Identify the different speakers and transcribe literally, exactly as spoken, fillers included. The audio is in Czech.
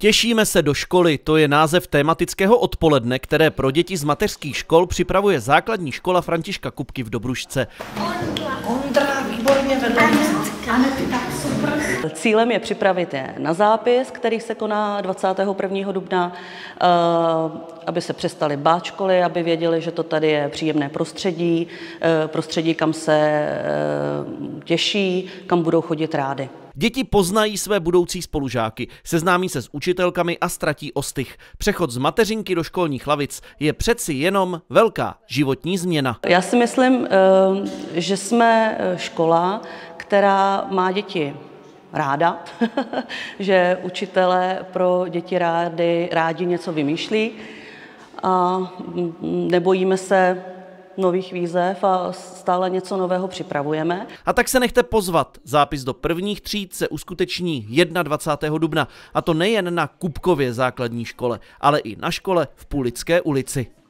Speaker 1: Těšíme se do školy, to je název tématického odpoledne, které pro děti z mateřských škol připravuje základní škola Františka Kupky v Dobrušce.
Speaker 2: Ondra, výborně vedla.
Speaker 3: Cílem je připravit je na zápis, který se koná dvacátého prvního dubna, aby se přestali bát školy, aby věděli, že to tady je příjemné prostředí, prostředí, kam se těší, kam budou chodit rádi.
Speaker 1: Děti poznají své budoucí spolužáky, seznámí se s učitelkami a ztratí ostych. Přechod z mateřinky do školních lavic je přeci jenom velká životní změna.
Speaker 3: Já si myslím, že jsme škola, která má děti ráda, že učitelé pro děti rádi, rádi něco vymýšlí a nebojíme se nových výzev a stále něco nového připravujeme.
Speaker 1: A tak se nechte pozvat. Zápis do prvních tříd se uskuteční dvacátého prvního dubna. A to nejen na Kupkově základní škole, ale i na škole v Půlické ulici.